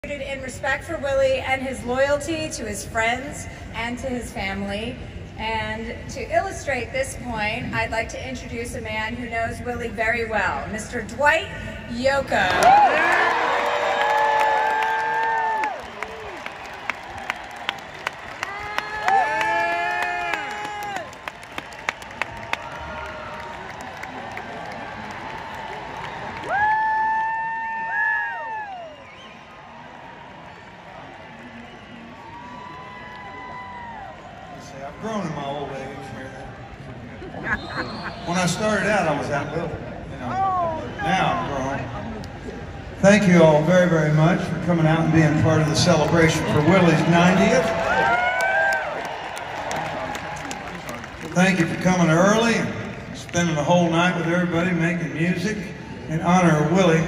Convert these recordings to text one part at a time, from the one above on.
In respect for Willie and his loyalty to his friends and to his family. And to illustrate this point, I'd like to introduce a man who knows Willie very well, Mr. Dwight Yoakam. I've grown in my old age. When I started out, I was that little. Now I'm grown. Thank you all very, very much for coming out and being part of the celebration for Willie's 90th. Thank you for coming early and spending the whole night with everybody making music in honor of Willie.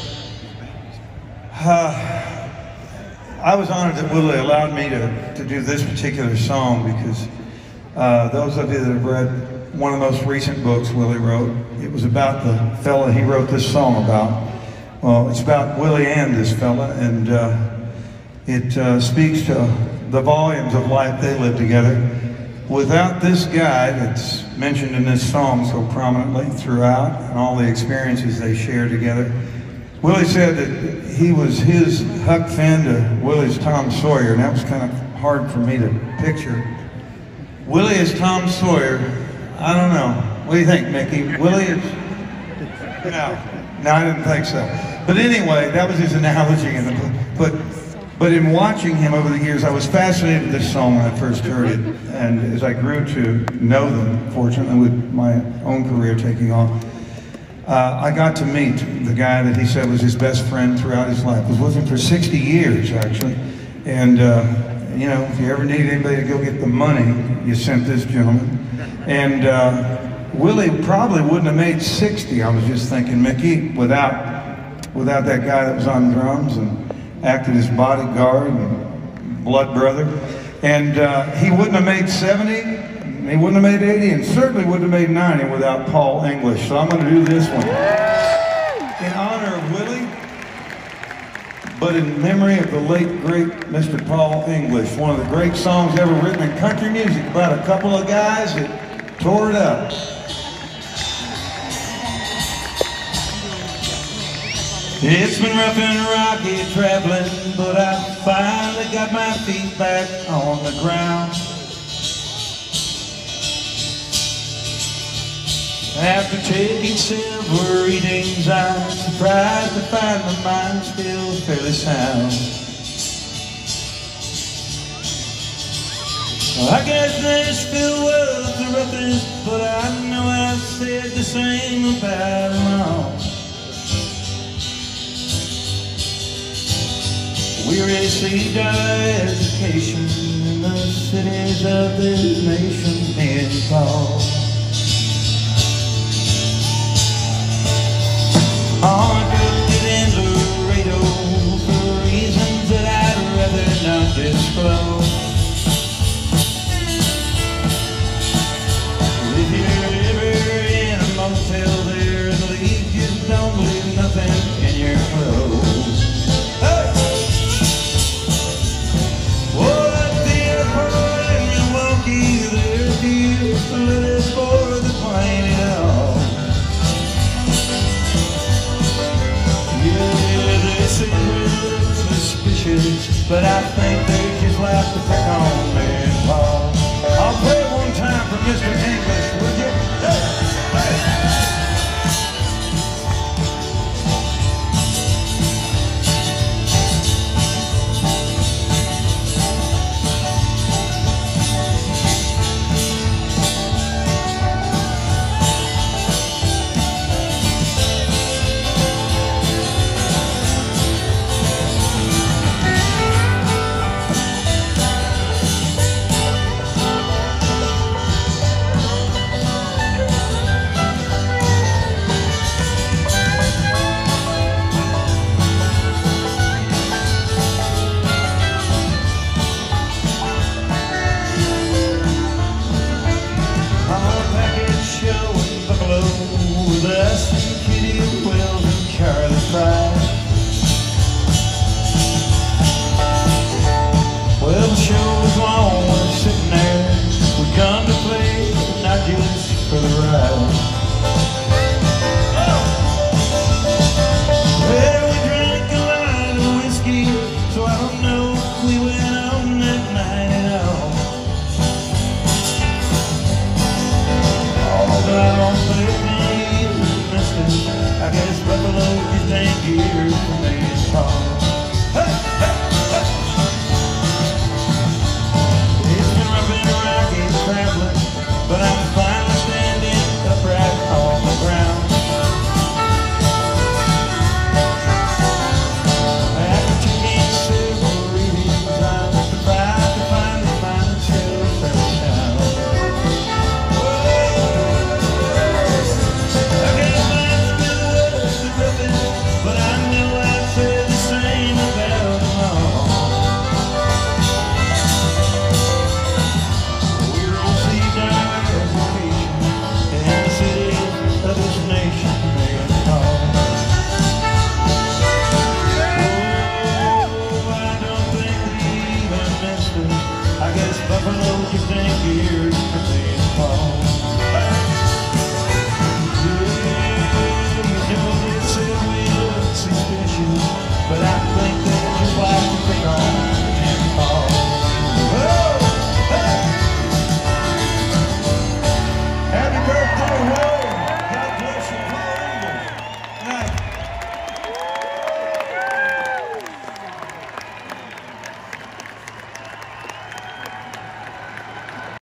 I was honored that Willie allowed me to do this particular song because those of you that have read one of the most recent books Willie wrote, it was about the fella he wrote this song about. Well, it's about Willie and this fella, and it speaks to the volumes of life they lived together. Without this guy that's mentioned in this song so prominently throughout, and all the experiences they shared together, Willie said that he was his Huck Finn to Willie's Tom Sawyer, and that was kind of hard for me to picture. Willie is Tom Sawyer. I don't know. What do you think, Mickey? Willie is... No, I didn't think so. But anyway, that was his analogy in the book. But in watching him over the years, I was fascinated with this song when I first heard it. And as I grew to know them, fortunately with my own career taking off, I got to meet the guy that he said was his best friend throughout his life. Was with him for 60 years, actually. And, you know, if you ever need anybody to go get the money, you sent this gentleman. And Willie probably wouldn't have made 60, I was just thinking, Mickey, without that guy that was on drums and acted as bodyguard and blood brother. And he wouldn't have made 70. He wouldn't have made 80, and certainly wouldn't have made 90 without Paul English. So I'm going to do this one in honor of Willie, but in memory of the late, great Mr. Paul English. One of the great songs ever written in country music about a couple of guys that tore it up. It's been rough and rocky traveling, but I finally got my feet back on the ground. After taking several readings, I'm surprised to find my mind still fairly sound. Well, I guess Nashville was the roughest, but I know I've said the same about them all. We received our education in the cities of this nation being called. On drifted in Laredo for reasons that I'd rather not disclose. If you're ever in a motel there and leave, just don't leave nothing in your clothes. Hey! Oh, at the airport in Milwaukee, there's deals loaded for the plane at all. Suspicious, but I think they just like to pick on me and Paul. I'll play one time for Mr. English, would you? Hey, hey. Happy birthday.